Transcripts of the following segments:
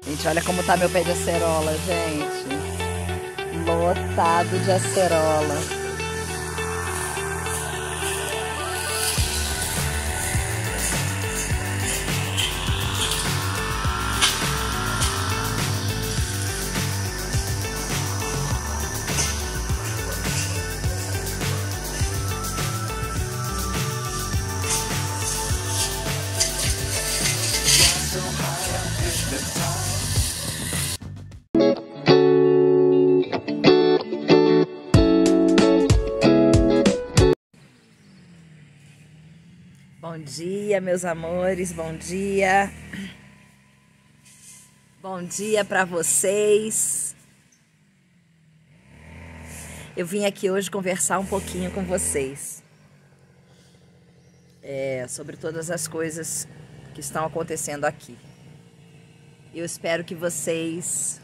Gente, olha como tá meu pé de acerola, gente. Lotado de acerola. Bom dia, meus amores, bom dia. Bom dia para vocês. Eu vim aqui hoje conversar um pouquinho com vocês sobre todas as coisas que estão acontecendo aqui. Eu espero que vocês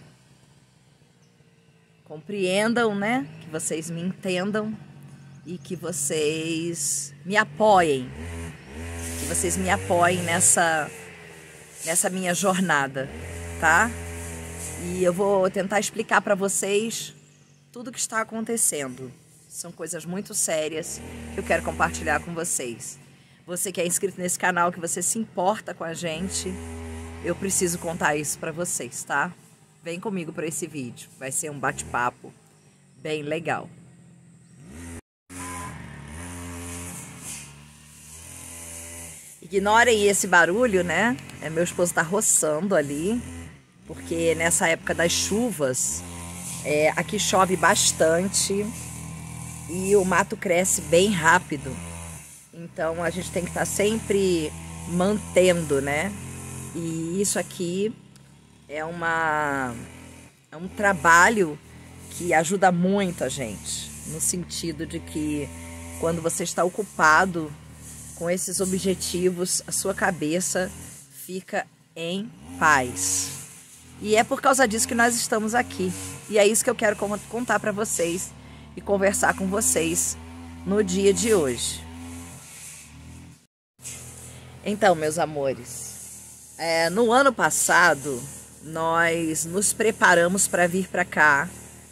compreendam, né? Que vocês me entendam e que vocês me apoiem. Que vocês me apoiem nessa minha jornada, tá? E eu vou tentar explicar para vocês tudo o que está acontecendo. São coisas muito sérias que eu quero compartilhar com vocês. Você que é inscrito nesse canal, que você se importa com a gente, eu preciso contar isso para vocês, tá? Vem comigo para esse vídeo. Vai ser um bate-papo bem legal. Ignorem esse barulho, né? Meu esposo tá roçando ali, porque nessa época das chuvas, aqui chove bastante e o mato cresce bem rápido. Então a gente tem que estar sempre mantendo, né? E isso aqui é um trabalho que ajuda muito a gente, no sentido de que quando você está ocupado com esses objetivos, a sua cabeça fica em paz. E é por causa disso que nós estamos aqui. E é isso que eu quero contar para vocês e conversar com vocês no dia de hoje. Então, meus amores, no ano passado, nós nos preparamos para vir para cá.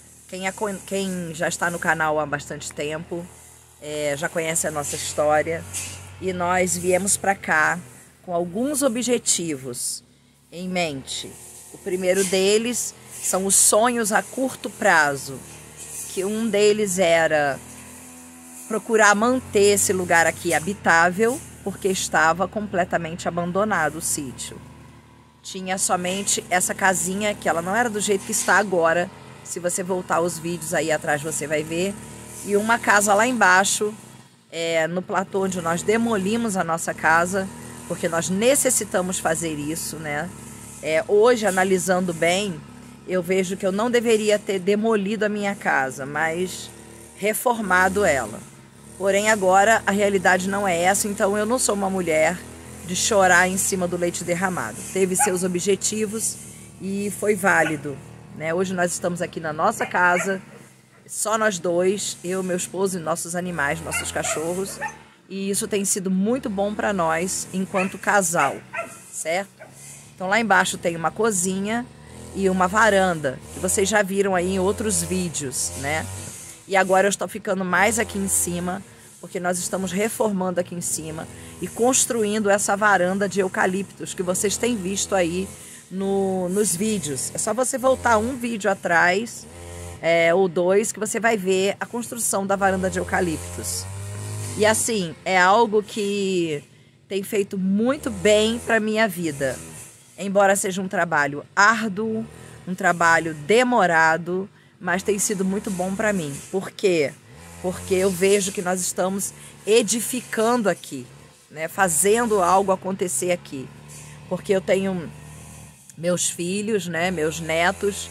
Quem já está no canal há bastante tempo, já conhece a nossa história. E nós viemos para cá com alguns objetivos em mente. O primeiro deles são os sonhos a curto prazo, que um deles era procurar manter esse lugar aqui habitável, porque estava completamente abandonado o sítio. Tinha somente essa casinha, que ela não era do jeito que está agora. Se você voltar os vídeos aí atrás, você vai ver. E uma casa lá embaixo, no platô onde nós demolimos a nossa casa, porque nós necessitamos fazer isso, né? Hoje, analisando bem, eu vejo que eu não deveria ter demolido a minha casa, mas reformado ela. Porém, agora a realidade não é essa, então eu não sou uma mulher de chorar em cima do leite derramado. Teve seus objetivos e foi válido, né? Hoje nós estamos aqui na nossa casa, só nós dois, eu, meu esposo e nossos animais, nossos cachorros. E isso tem sido muito bom para nós enquanto casal, certo? Então lá embaixo tem uma cozinha e uma varanda, que vocês já viram aí em outros vídeos, né? E agora eu estou ficando mais aqui em cima, porque nós estamos reformando aqui em cima e construindo essa varanda de eucaliptos que vocês têm visto aí nos vídeos. É só você voltar um vídeo atrás, ou dois, que você vai ver a construção da varanda de eucaliptos. E assim, é algo que tem feito muito bem para minha vida. Embora seja um trabalho árduo, um trabalho demorado, mas tem sido muito bom para mim. Por quê? Porque eu vejo que nós estamos edificando aqui, né? Fazendo algo acontecer aqui. Porque eu tenho meus filhos, né? Meus netos,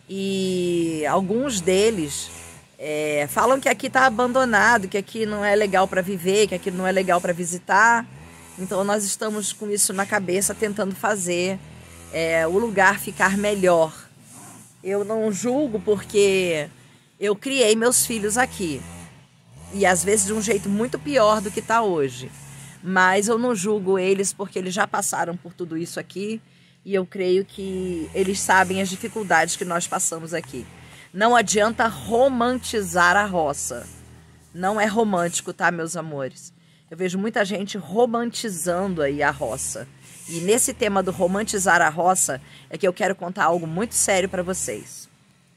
e alguns deles falam que aqui está abandonado, que aqui não é legal para viver, que aqui não é legal para visitar. Então nós estamos com isso na cabeça, tentando fazer o lugar ficar melhor. Eu não julgo, porque eu criei meus filhos aqui. E às vezes de um jeito muito pior do que está hoje. Mas eu não julgo eles, porque eles já passaram por tudo isso aqui. e eu creio que eles sabem as dificuldades que nós passamos aqui. Não adianta romantizar a roça. Não é romântico, tá, meus amores? Eu vejo muita gente romantizando aí a roça. E nesse tema do romantizar a roça é que eu quero contar algo muito sério para vocês.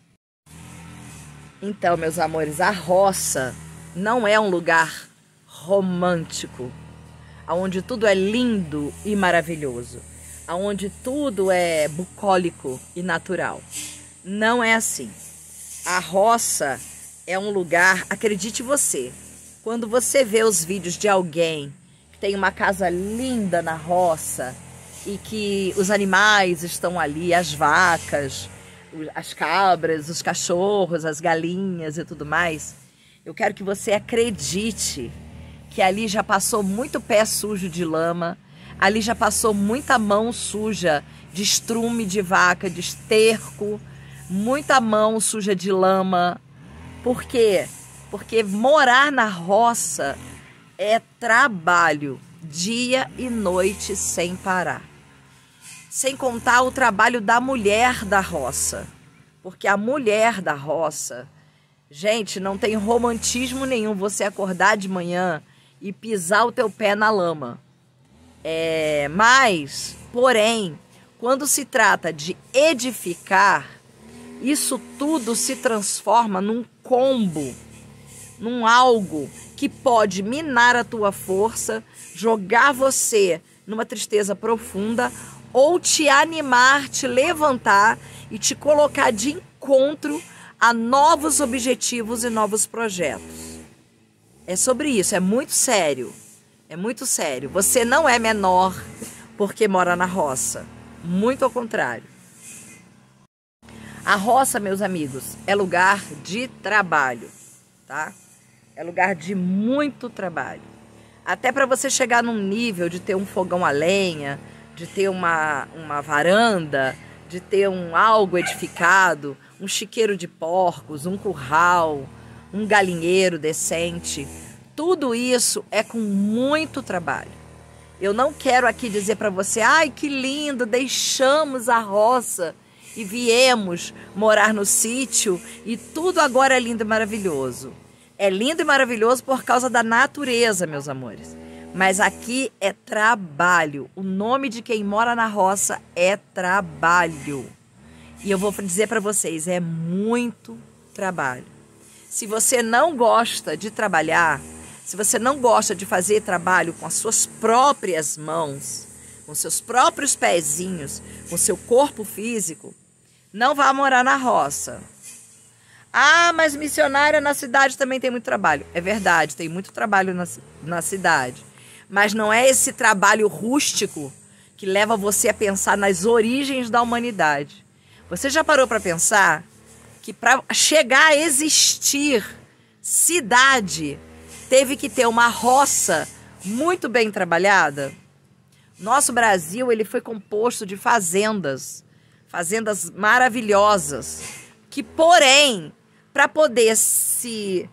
Então, meus amores, a roça não é um lugar romântico, onde tudo é lindo e maravilhoso, onde tudo é bucólico e natural. Não é assim. A roça é um lugar, acredite você, quando você vê os vídeos de alguém que tem uma casa linda na roça e que os animais estão ali, as vacas, as cabras, os cachorros, as galinhas e tudo mais, eu quero que você acredite que ali já passou muito pé sujo de lama, ali já passou muita mão suja de estrume de vaca, de esterco, muita mão suja de lama. Por quê? Porque morar na roça é trabalho, dia e noite sem parar. Sem contar o trabalho da mulher da roça. Porque a mulher da roça, gente, não tem romantismo nenhum você acordar de manhã e pisar o teu pé na lama. Mas, porém, quando se trata de edificar, isso tudo se transforma num combo, num algo que pode minar a tua força, jogar você numa tristeza profunda ou te animar, te levantar e te colocar de encontro a novos objetivos e novos projetos. É sobre isso, é muito sério. É muito sério. Você não é menor porque mora na roça. Muito ao contrário. A roça, meus amigos, é lugar de trabalho, tá? É lugar de muito trabalho. Até para você chegar num nível de ter um fogão a lenha, de ter uma varanda, de ter algo edificado, um chiqueiro de porcos, um curral, um galinheiro decente. Tudo isso é com muito trabalho. Eu não quero aqui dizer para você, ai que lindo, deixamos a roça e viemos morar no sítio e tudo agora é lindo e maravilhoso. É lindo e maravilhoso por causa da natureza, meus amores. Mas aqui é trabalho. O nome de quem mora na roça é trabalho. E eu vou dizer para vocês, é muito trabalho. Se você não gosta de trabalhar, se você não gosta de fazer trabalho com as suas próprias mãos, com seus próprios pezinhos, com seu corpo físico, não vá morar na roça. Ah, mas missionária na cidade também tem muito trabalho. É verdade, tem muito trabalho na cidade. Mas não é esse trabalho rústico que leva você a pensar nas origens da humanidade. Você já parou para pensar que para chegar a existir cidade, teve que ter uma roça muito bem trabalhada? Nosso Brasil, ele foi composto de fazendas maravilhosas, que porém, para poder se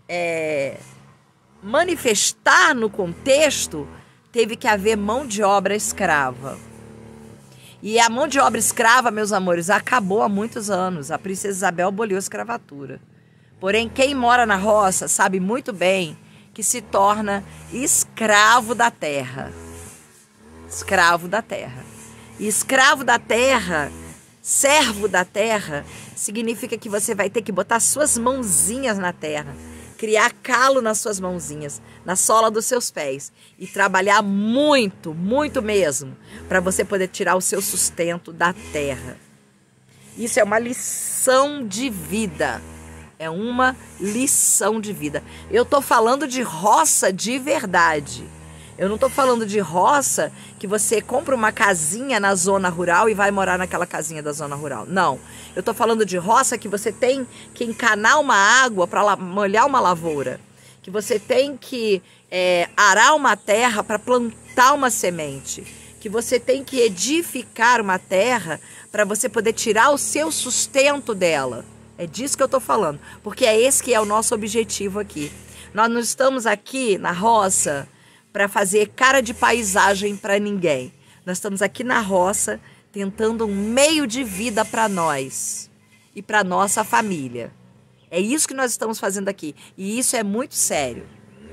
manifestar no contexto, teve que haver mão de obra escrava. E a mão de obra escrava, meus amores, acabou há muitos anos. A princesa Isabel aboliu a escravatura. Porém, quem mora na roça sabe muito bem que se torna escravo da terra. Escravo da terra. E escravo da terra, servo da terra, significa que você vai ter que botar suas mãozinhas na terra, criar calo nas suas mãozinhas, na sola dos seus pés e trabalhar muito, muito mesmo, para você poder tirar o seu sustento da terra. Isso é uma lição de vida. É uma lição de vida. Eu tô falando de roça de verdade. Eu não tô falando de roça que você compra uma casinha na zona rural e vai morar naquela casinha da zona rural. Não. Eu tô falando de roça que você tem que encanar uma água para molhar uma lavoura. Que você tem que arar uma terra para plantar uma semente. Que você tem que edificar uma terra para você poder tirar o seu sustento dela. É disso que eu tô falando. Porque é esse que é o nosso objetivo aqui. Nós não estamos aqui na roça para fazer cara de paisagem para ninguém. Nós estamos aqui na roça tentando um meio de vida para nós e para nossa família. É isso que nós estamos fazendo aqui. E isso é muito sério.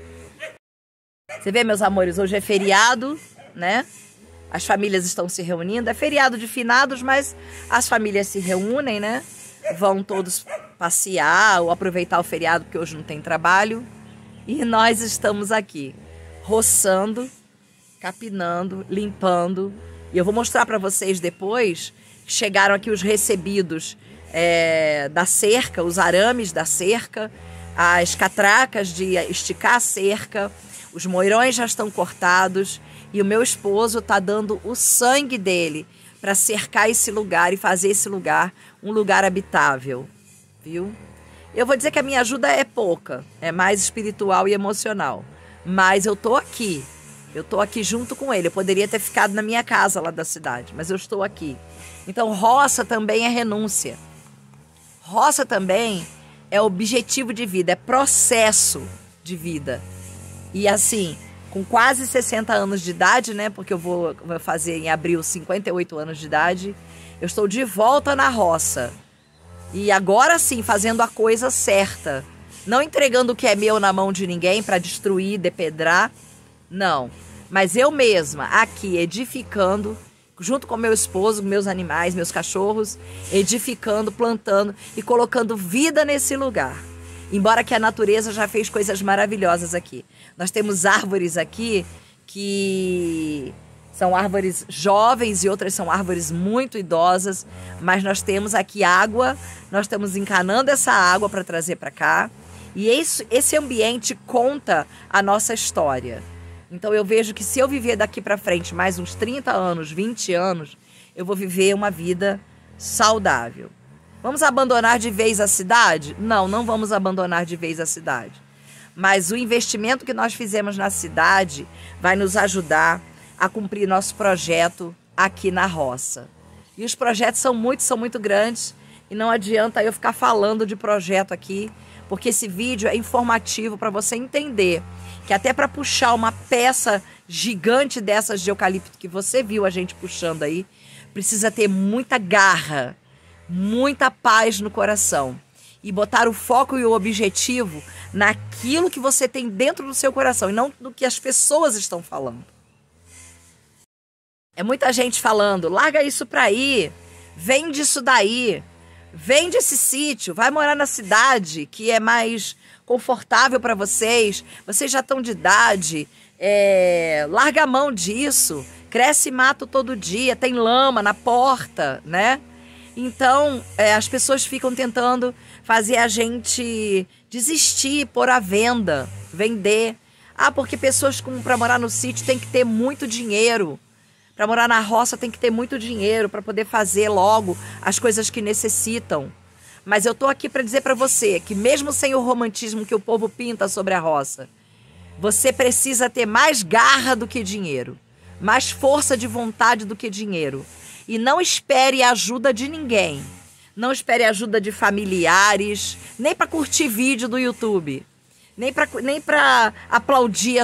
Você vê, meus amores, hoje é feriado, né? As famílias estão se reunindo. É feriado de finados, mas as famílias se reúnem, né? Vão todos passear ou aproveitar o feriado, porque hoje não tem trabalho. E nós estamos aqui, roçando, capinando, limpando. E eu vou mostrar para vocês depois. Chegaram aqui os recebidos da cerca, os arames da cerca, as catracas de esticar a cerca. Os moirões já estão cortados e o meu esposo está dando o sangue dele para cercar esse lugar e fazer esse lugar um lugar habitável, viu? Eu vou dizer que a minha ajuda é pouca, é mais espiritual e emocional, mas eu tô aqui junto com ele. Eu poderia ter ficado na minha casa lá da cidade, mas eu estou aqui. Então roça também é renúncia, roça também é objetivo de vida, é processo de vida. E assim, com quase 60 anos de idade, né? Porque eu vou fazer em abril 58 anos de idade. Eu estou de volta na roça. E agora sim, fazendo a coisa certa. Não entregando o que é meu na mão de ninguém para destruir, depedrar. Não. Mas eu mesma aqui edificando, junto com meu esposo, meus animais, meus cachorros, edificando, plantando e colocando vida nesse lugar. Embora que a natureza já fez coisas maravilhosas aqui. Nós temos árvores aqui que são árvores jovens e outras são árvores muito idosas, mas nós temos aqui água, nós estamos encanando essa água para trazer para cá. E esse ambiente conta a nossa história. Então eu vejo que se eu viver daqui para frente mais uns 30 anos, 20 anos, eu vou viver uma vida saudável. Vamos abandonar de vez a cidade? Não, não vamos abandonar de vez a cidade. Mas o investimento que nós fizemos na cidade vai nos ajudar a cumprir nosso projeto aqui na roça. E os projetos são muito grandes e não adianta eu ficar falando de projeto aqui, porque esse vídeo é informativo para você entender que até para puxar uma peça gigante dessas de eucalipto que você viu a gente puxando aí, precisa ter muita garra, muita paz no coração e botar o foco e o objetivo naquilo que você tem dentro do seu coração e não no que as pessoas estão falando. É muita gente falando, larga isso pra aí, vende isso daí, vende esse sítio, vai morar na cidade que é mais confortável para vocês já estão de idade, larga a mão disso, cresce mato todo dia, tem lama na porta, né? Então, as pessoas ficam tentando fazer a gente desistir, pôr à venda, vender. Ah, porque pessoas para morar no sítio tem que ter muito dinheiro. Para morar na roça tem que ter muito dinheiro para poder fazer logo as coisas que necessitam. Mas eu tô aqui para dizer para você que mesmo sem o romantismo que o povo pinta sobre a roça, você precisa ter mais garra do que dinheiro, mais força de vontade do que dinheiro. E não espere ajuda de ninguém. Não espere ajuda de familiares, nem para curtir vídeo do YouTube, nem para aplaudir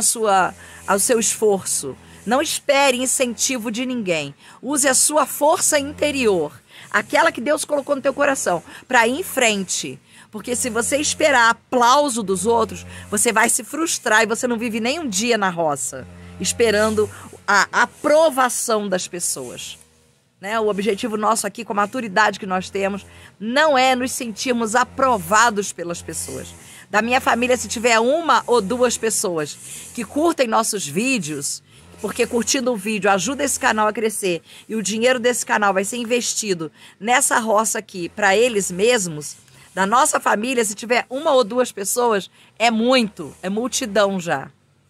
o seu esforço. Não espere incentivo de ninguém. Use a sua força interior, aquela que Deus colocou no teu coração, para ir em frente. Porque se você esperar aplauso dos outros, você vai se frustrar e você não vive nem um dia na roça, esperando a aprovação das pessoas. Né? O objetivo nosso aqui, com a maturidade que nós temos, não é nos sentirmos aprovados pelas pessoas. Da minha família, se tiver uma ou duas pessoas que curtem nossos vídeos, porque curtindo o vídeo ajuda esse canal a crescer e o dinheiro desse canal vai ser investido nessa roça aqui para eles mesmos, da nossa família, se tiver uma ou duas pessoas, é muito, é multidão já.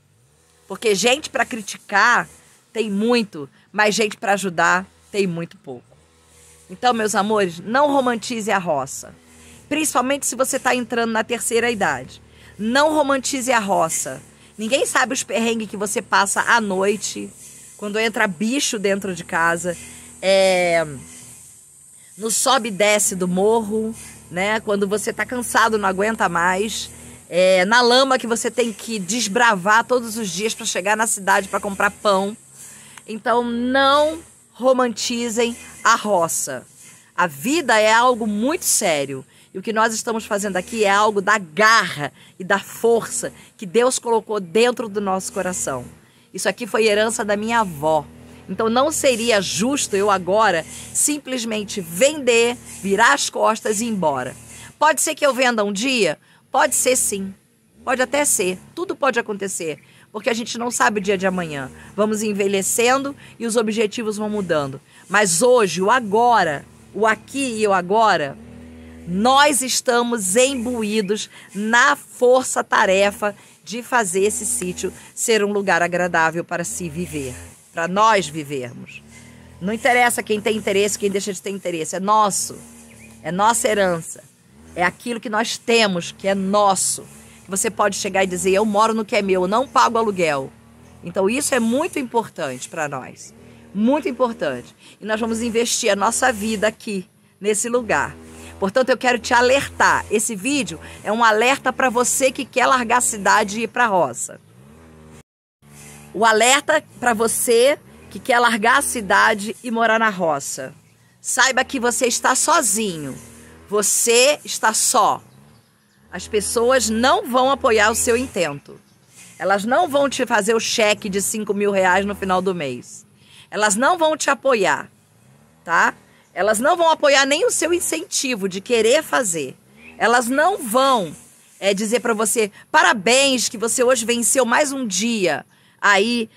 Porque gente para criticar tem muito, mas gente para ajudar tem muito pouco. Então, meus amores, não romantize a roça. Principalmente se você está entrando na terceira idade. Não romantize a roça. Ninguém sabe os perrengues que você passa à noite, quando entra bicho dentro de casa, no sobe e desce do morro, né? Quando você está cansado, não aguenta mais, na lama que você tem que desbravar todos os dias para chegar na cidade para comprar pão. Então, não romantizem a roça. A vida é algo muito sério. E o que nós estamos fazendo aqui é algo da garra e da força que Deus colocou dentro do nosso coração. Isso aqui foi herança da minha avó. Então não seria justo eu agora simplesmente vender, virar as costas e ir embora. Pode ser que eu venda um dia? Pode ser sim. Pode até ser. Tudo pode acontecer. Porque a gente não sabe o dia de amanhã. Vamos envelhecendo e os objetivos vão mudando. Mas hoje, o agora, o aqui e o agora, nós estamos imbuídos na força-tarefa de fazer esse sítio ser um lugar agradável para se viver, para nós vivermos. Não interessa quem tem interesse, quem deixa de ter interesse, é nosso, é nossa herança, é aquilo que nós temos, que é nosso. Você pode chegar e dizer, eu moro no que é meu, eu não pago aluguel. Então isso é muito importante para nós, muito importante. E nós vamos investir a nossa vida aqui, nesse lugar. Portanto, eu quero te alertar. Esse vídeo é um alerta para você que quer largar a cidade e ir para a roça. O alerta para você que quer largar a cidade e morar na roça. Saiba que você está sozinho. Você está só. As pessoas não vão apoiar o seu intento. Elas não vão te fazer o cheque de 5 mil reais no final do mês. Elas não vão te apoiar, tá? Elas não vão apoiar nem o seu incentivo de querer fazer. Elas não vão dizer para você, parabéns que você hoje venceu mais um dia aí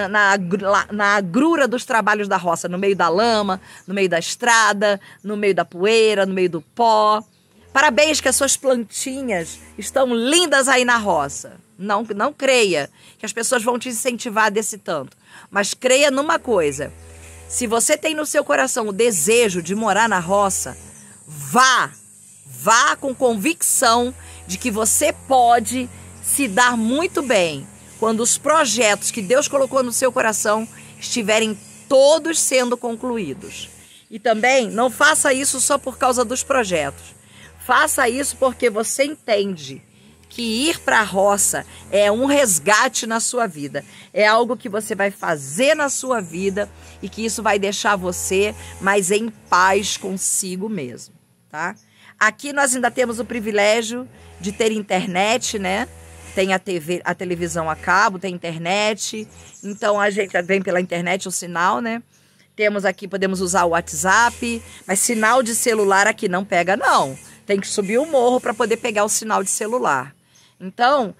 na agrura dos trabalhos da roça, no meio da lama, no meio da estrada, no meio da poeira, no meio do pó. Parabéns que as suas plantinhas estão lindas aí na roça. Não creia que as pessoas vão te incentivar desse tanto. Mas creia numa coisa. Se você tem no seu coração o desejo de morar na roça, vá com convicção de que você pode se dar muito bem quando os projetos que Deus colocou no seu coração estiverem todos sendo concluídos. E também não faça isso só por causa dos projetos. Faça isso porque você entende que ir para a roça é um resgate na sua vida. É algo que você vai fazer na sua vida e que isso vai deixar você mais em paz consigo mesmo, tá? Aqui nós ainda temos o privilégio de ter internet, né? Tem a televisão a cabo, tem internet. Então a gente vem pela internet o sinal, né? Temos aqui, podemos usar o WhatsApp, mas sinal de celular aqui não pega, não. Tem que subir o morro para poder pegar o sinal de celular. Então,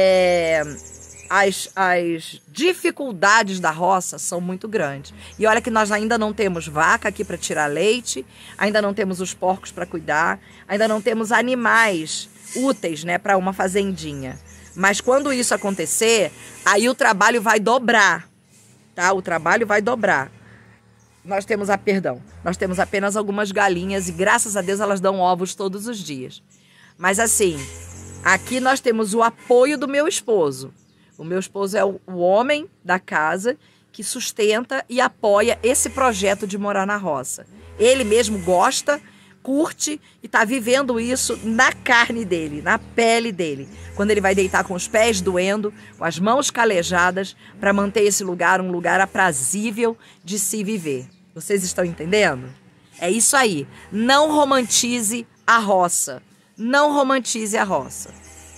as dificuldades da roça são muito grandes. E olha que nós ainda não temos vaca aqui para tirar leite, ainda não temos os porcos para cuidar, ainda não temos animais úteis, né, para uma fazendinha. Mas quando isso acontecer, aí o trabalho vai dobrar, tá? O trabalho vai dobrar. Nós temos apenas algumas galinhas e graças a Deus elas dão ovos todos os dias. Mas assim, aqui nós temos o apoio do meu esposo. O meu esposo é o homem da casa que sustenta e apoia esse projeto de morar na roça. Ele mesmo gosta, curte e está vivendo isso na carne dele, na pele dele. Quando ele vai deitar com os pés doendo, com as mãos calejadas, para manter esse lugar um lugar aprazível de se viver. Vocês estão entendendo? É isso aí. Não romantize a roça. Não romantize a roça.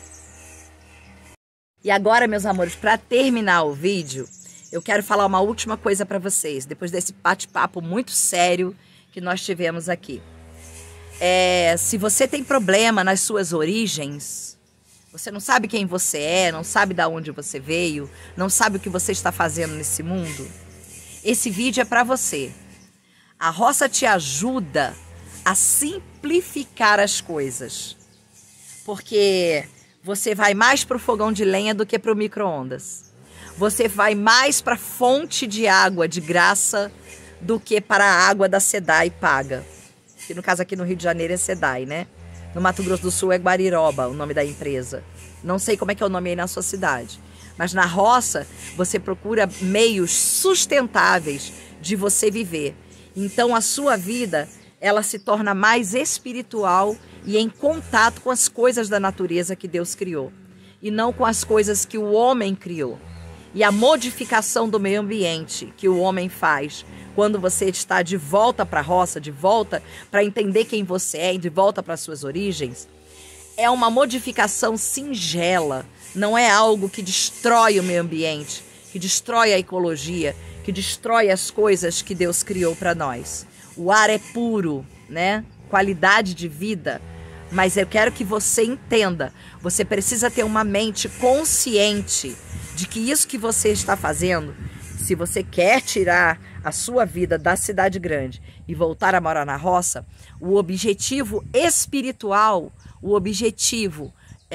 E agora, meus amores, para terminar o vídeo, eu quero falar uma última coisa para vocês, depois desse bate-papo muito sério que nós tivemos aqui. Se você tem problema nas suas origens, você não sabe quem você é, não sabe de onde você veio, não sabe o que você está fazendo nesse mundo, esse vídeo é para você. A roça te ajuda a simplificar as coisas, porque você vai mais para o fogão de lenha do que para o micro-ondas. Você vai mais para a fonte de água de graça do que para a água da SEDAI paga. Que no caso aqui no Rio de Janeiro é SEDAI, né? No Mato Grosso do Sul é Guariroba, o nome da empresa. Não sei como é que é o nome aí na sua cidade. Mas na roça você procura meios sustentáveis de você viver. Então a sua vida, ela se torna mais espiritual e em contato com as coisas da natureza que Deus criou. E não com as coisas que o homem criou. e a modificação do meio ambiente que o homem faz quando você está de volta para a roça, de volta para entender quem você é e de volta para suas origens, é uma modificação singela, não é algo que destrói o meio ambiente, que destrói a ecologia, que destrói as coisas que Deus criou para nós. O ar é puro, né? Qualidade de vida, mas eu quero que você entenda, você precisa ter uma mente consciente de que isso que você está fazendo, se você quer tirar a sua vida da cidade grande e voltar a morar na roça, o objetivo espiritual, o objetivo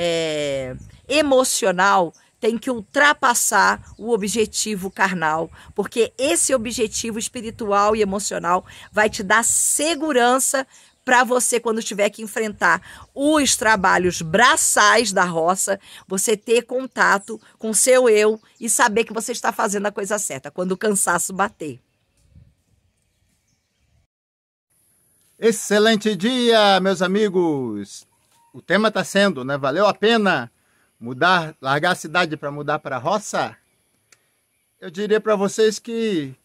emocional tem que ultrapassar o objetivo carnal, porque esse objetivo espiritual e emocional vai te dar segurança para você, quando tiver que enfrentar os trabalhos braçais da roça, você ter contato com seu eu e saber que você está fazendo a coisa certa, quando o cansaço bater. Excelente dia, meus amigos! O tema está sendo, né? Valeu a pena mudar, largar a cidade para mudar para a roça? Eu diria para vocês que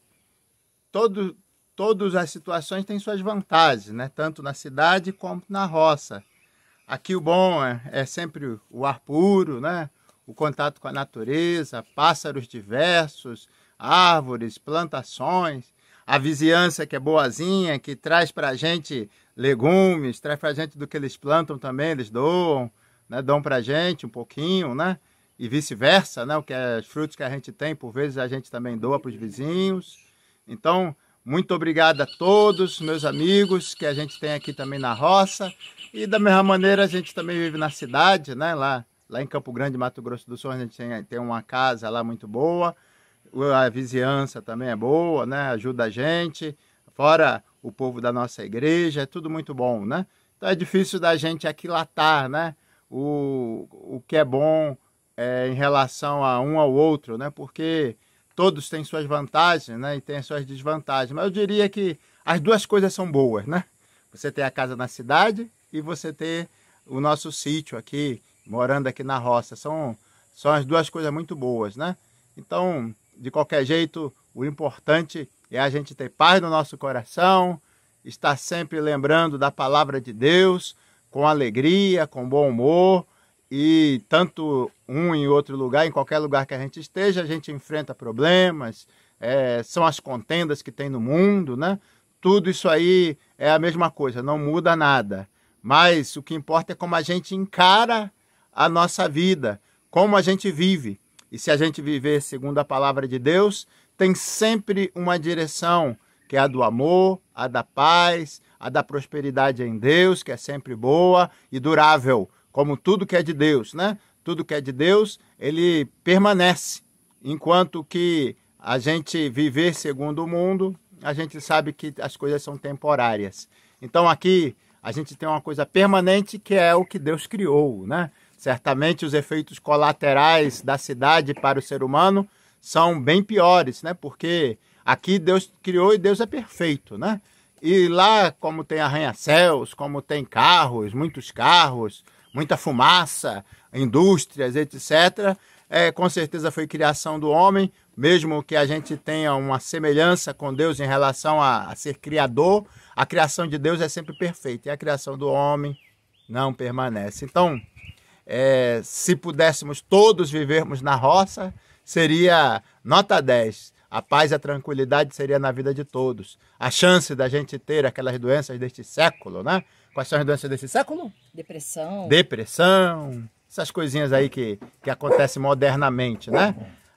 todas as situações têm suas vantagens, né? Tanto na cidade como na roça. Aqui o bom é sempre o ar puro, né? O contato com a natureza, pássaros diversos, árvores, plantações, a vizinhança que é boazinha, que traz para a gente legumes, traz para a gente do que eles plantam também, eles doam, né? Dão para a gente um pouquinho, né? E vice-versa, né? O que é os frutos que a gente tem, por vezes a gente também doa para os vizinhos. Então, muito obrigado a todos, meus amigos, que a gente tem aqui também na roça. E da mesma maneira a gente também vive na cidade, né? Lá em Campo Grande, Mato Grosso do Sul, a gente tem uma casa lá muito boa. A vizinhança também é boa, né? Ajuda a gente. Fora o povo da nossa igreja, é tudo muito bom, né? Então é difícil da gente aquilatar, né? O que é bom em relação a um ao outro, né? Porque todos têm suas vantagens, né? E têm as suas desvantagens. Mas eu diria que as duas coisas são boas, né? Você ter a casa na cidade e você ter o nosso sítio aqui, morando aqui na roça. São as duas coisas muito boas, né? Então, de qualquer jeito, o importante é a gente ter paz no nosso coração, estar sempre lembrando da palavra de Deus, com alegria, com bom humor, e tanto um em outro lugar, em qualquer lugar que a gente esteja, a gente enfrenta problemas, são as contendas que tem no mundo, né? Tudo isso aí é a mesma coisa, não muda nada. Mas o que importa é como a gente encara a nossa vida, como a gente vive. E se a gente viver segundo a palavra de Deus, tem sempre uma direção, que é a do amor, a da paz, a da prosperidade em Deus, que é sempre boa e durável, como tudo que é de Deus, né? Tudo que é de Deus, ele permanece. Enquanto que a gente viver segundo o mundo, a gente sabe que as coisas são temporárias. Então aqui a gente tem uma coisa permanente, que é o que Deus criou, né? Certamente os efeitos colaterais da cidade para o ser humano são bem piores, né? Porque aqui Deus criou e Deus é perfeito, né? E lá, como tem arranha-céus, como tem carros, muita fumaça, indústrias, etc., com certeza foi criação do homem, mesmo que a gente tenha uma semelhança com Deus em relação a ser criador, a criação de Deus é sempre perfeita e a criação do homem não permanece. Então, se pudéssemos todos vivermos na roça, seria nota 10. A paz e a tranquilidade seria na vida de todos. A chance da gente ter aquelas doenças deste século, né? Quais são as doenças desse século? Depressão, essas coisinhas aí que acontecem modernamente, né?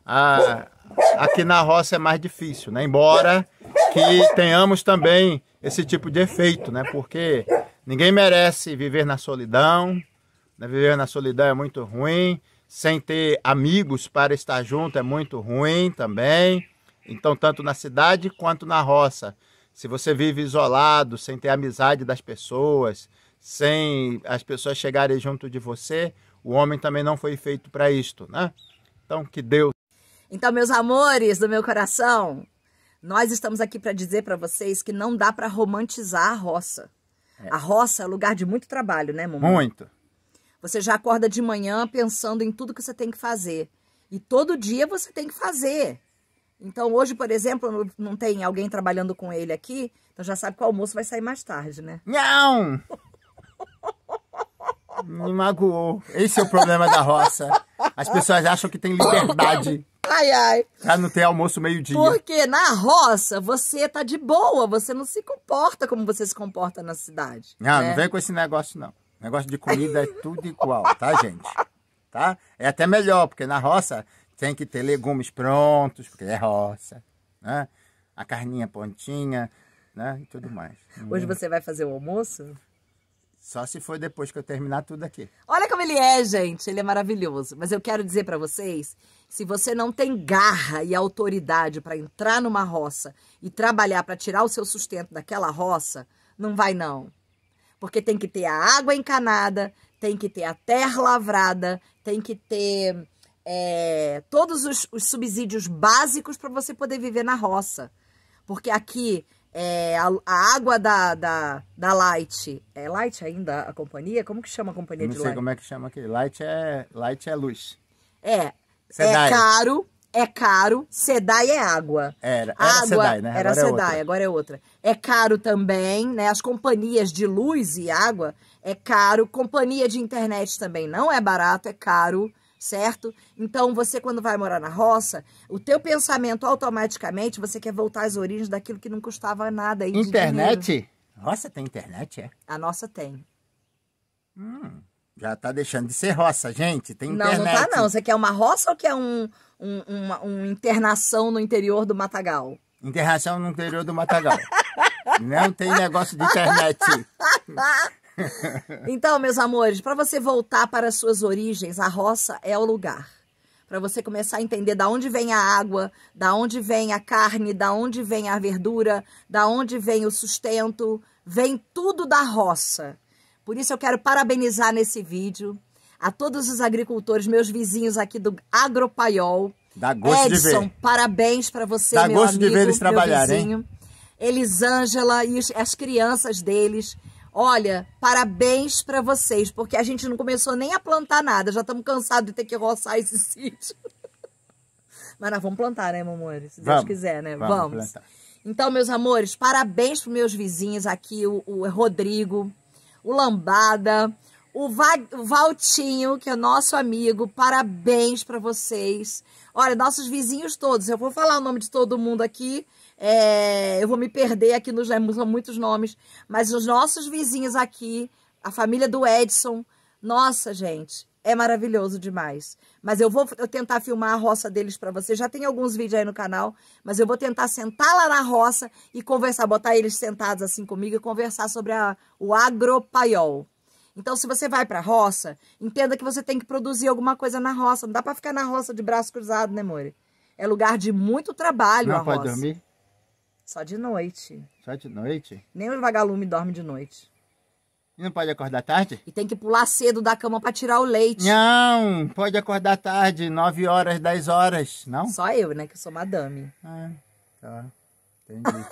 Aqui na roça é mais difícil, né? Embora que tenhamos também esse tipo de efeito, né? Porque ninguém merece viver na solidão, né? Viver na solidão é muito ruim, sem ter amigos para estar junto é muito ruim também. Então, tanto na cidade quanto na roça, se você vive isolado, sem ter amizade das pessoas, sem as pessoas chegarem junto de você, o homem também não foi feito para isto, né? Então, que Deus... Então, meus amores do meu coração, nós estamos aqui para dizer para vocês que não dá para romantizar a roça. A roça é lugar de muito trabalho, né, mamãe? Muito. Você já acorda de manhã pensando em tudo que você tem que fazer. E todo dia você tem que fazer. Então, hoje, por exemplo, não tem alguém trabalhando com ele aqui, então já sabe que o almoço vai sair mais tarde, né? Não! Me magoou. Esse é o problema da roça. As pessoas acham que tem liberdade. Ai, ai. Pra não ter almoço meio-dia. Porque na roça você tá de boa, você não se comporta como você se comporta na cidade. Não, né? não vem com esse negócio, não. Negócio de comida é tudo igual, tá, gente? Tá? É até melhor, porque na roça tem que ter legumes prontos, porque é roça, né? A carninha pontinha, né? E tudo mais. Hoje você vai fazer o almoço? Só se for depois que eu terminar tudo aqui. Olha como ele é, gente. Ele é maravilhoso. Mas eu quero dizer pra vocês, se você não tem garra e autoridade pra entrar numa roça e trabalhar pra tirar o seu sustento daquela roça, não vai não. Porque tem que ter a água encanada, tem que ter a terra lavrada, tem que ter todos os subsídios básicos para você poder viver na roça. Porque aqui a água da Light, é Light ainda a companhia? Como que chama a companhia de Light? Não sei como é que chama aqui. Light é luz. Sedai. É caro, Sedai é água. Era água, Sedai, né? Era agora Sedai, é outra. agora é outra. É caro também, né? As companhias de luz e água é caro. Companhia de internet também não é barato, é caro, certo? Então, você quando vai morar na roça, o teu pensamento automaticamente, você quer voltar às origens daquilo que não custava nada. Aí Internet? Roça tem internet, é? A nossa tem. Já tá deixando de ser roça, gente. Tem Não, internet. não tá não. Você quer uma roça ou quer uma internação no interior do Matagal? Internação no interior do Matagal. Não tem negócio de internet. Então, meus amores, para você voltar para as suas origens, a roça é o lugar. Para você começar a entender da onde vem a água, da onde vem a carne, da onde vem a verdura, da onde vem o sustento, vem tudo da roça. Por isso eu quero parabenizar nesse vídeo a todos os agricultores, meus vizinhos aqui do Agropaiol. Dá gosto Edson, de ver. Parabéns para você, Dá meu gosto amigo, de ver eles meu trabalharem, vizinho. hein? Elisângela e as crianças deles. Olha, parabéns para vocês, porque a gente não começou nem a plantar nada. Já estamos cansados de ter que roçar esse sítio. Mas nós vamos plantar, né, meu amor? Se Deus quiser, né? Vamos. Plantar. Então, meus amores, parabéns para meus vizinhos aqui, o Rodrigo, o Lambada, o Valtinho, que é nosso amigo. Parabéns para vocês. Olha, nossos vizinhos todos. Eu vou falar o nome de todo mundo aqui. Eu vou me perder aqui, são muitos nomes. Mas os nossos vizinhos aqui, a família do Edson, nossa, gente, é maravilhoso demais. Mas eu vou tentar filmar a roça deles para vocês. Já tem alguns vídeos aí no canal, mas eu vou tentar sentar lá na roça e conversar, botar eles sentados assim comigo e conversar sobre o Agropaiol. Então, se você vai pra roça, entenda que você tem que produzir alguma coisa na roça. Não dá pra ficar na roça de braço cruzado, né, amor? É lugar de muito trabalho a roça. Não pode dormir? Só de noite. Só de noite? Nem os vagalumes dormem de noite. E não pode acordar tarde? E tem que pular cedo da cama pra tirar o leite. Não, pode acordar tarde, 9 horas, 10 horas, não? Só eu, né, que sou madame. Tá, entendi.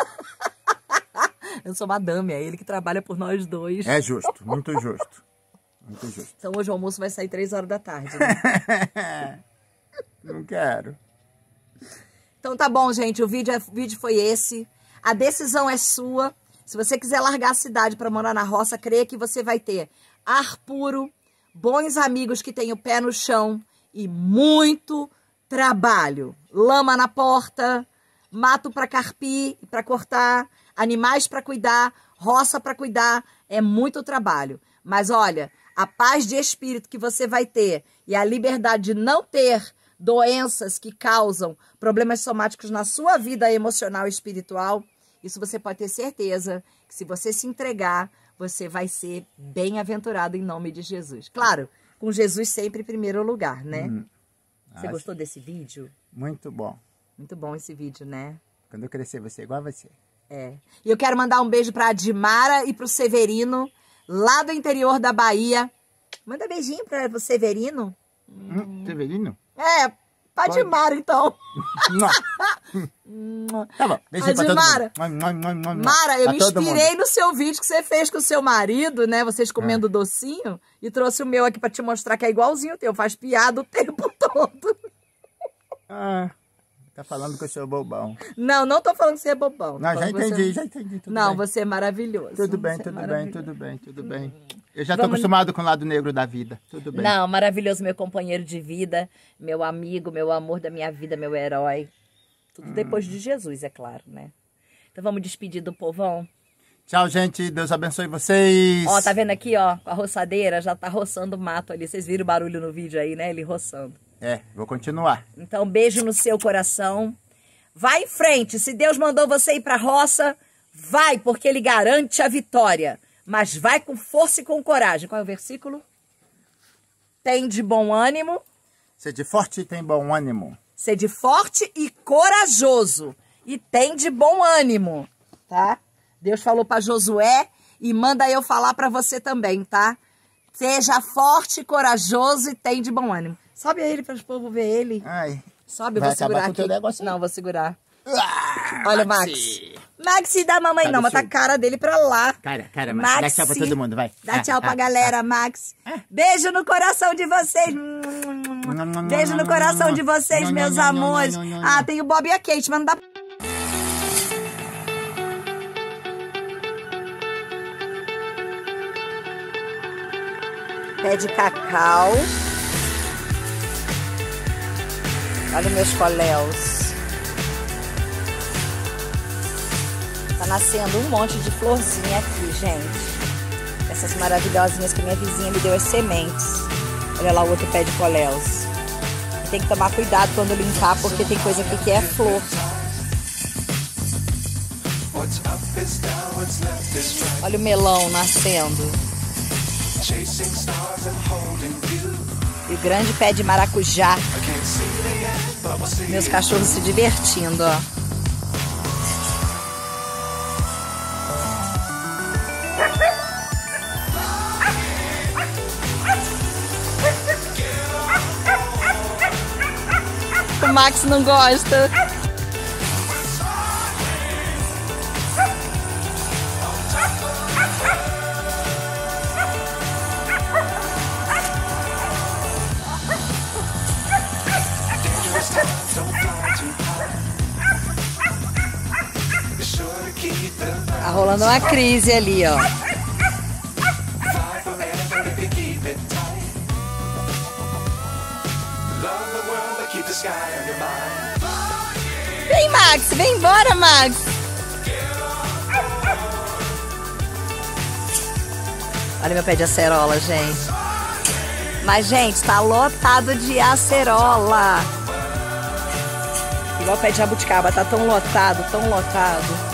Eu sou madame, é ele que trabalha por nós dois. É justo, muito justo. Muito justo. Então hoje o almoço vai sair 3 horas da tarde, né? Não quero. Então tá bom, gente, o vídeo foi esse. A decisão é sua. Se você quiser largar a cidade para morar na roça, creia que você vai ter ar puro, bons amigos que têm o pé no chão e muito trabalho. Lama na porta, mato para carpir e para cortar, animais para cuidar, roça para cuidar, é muito trabalho. Mas olha, a paz de espírito que você vai ter e a liberdade de não ter doenças que causam problemas somáticos na sua vida emocional e espiritual, isso você pode ter certeza que se você se entregar, você vai ser bem-aventurado em nome de Jesus. Claro, com Jesus sempre em primeiro lugar, né? Você gostou desse vídeo? Muito bom. Muito bom esse vídeo, né? Quando eu crescer, você igual a você. E eu quero mandar um beijo pra Dimara e pro Severino, lá do interior da Bahia. Manda beijinho pro Severino. Severino? Pra Dimara, então. Tá bom, beijinho pra todo mundo. Mara, eu me inspirei no seu vídeo que você fez com o seu marido, né? Vocês comendo docinho. E trouxe o meu aqui pra te mostrar que é igualzinho o teu. Faz piada o tempo todo. Ah, tá falando que eu sou bobão. Não, não tô falando que você é bobão. Não, já entendi, tudo não, bem. você é maravilhoso. Tudo bem, tudo bem. Eu já tô acostumado com o lado negro da vida. Tudo bem. Não, maravilhoso, meu companheiro de vida, meu amigo, meu amor da minha vida, meu herói. Tudo depois de Jesus, é claro, né? Então vamos despedir do povão? Tchau, gente. Deus abençoe vocês. Ó, tá vendo aqui, ó, com a roçadeira, já tá roçando o mato ali. Vocês viram o barulho no vídeo aí, né? Ele roçando. É, vou continuar. Então, beijo no seu coração. Vai em frente. Se Deus mandou você ir pra roça, vai, porque Ele garante a vitória. Mas vai com força e com coragem. Qual é o versículo? Tem de bom ânimo. Sede forte e tem bom ânimo. Sede forte e corajoso. E tem de bom ânimo, tá? Deus falou para Josué e manda eu falar para você também, tá? Seja forte, corajoso e tem de bom ânimo. Sobe ele para os povos ver ele. Ai. Sobe, eu vou segurar aqui. Teu negócio? Não, vou segurar. Ah, olha o Max. Maxi da mamãe Tá não, bota a cara dele pra lá. Cara, Max. Dá tchau pra todo mundo, vai. Dá tchau pra galera, Max. Beijo no coração de vocês. Beijo no coração de vocês, meus amores. Ah, tem o Bob e a Kate, mas não dá... Pé de cacau. Olha meus coléus. Tá nascendo um monte de florzinha aqui, gente. Essas maravilhosinhas que minha vizinha me deu as sementes. Olha lá o outro pé de coléus. Tem que tomar cuidado quando limpar, porque tem coisa aqui que é flor. Olha o melão nascendo. E o grande pé de maracujá. Meus cachorros se divertindo, ó. O Max não gosta. Tá rolando uma crise ali, ó. Vem, Max, vem embora, Max. Olha meu pé de acerola, gente. Mas, gente, tá lotado de acerola. Igual o pé de jabuticaba, tá tão lotado, tão lotado.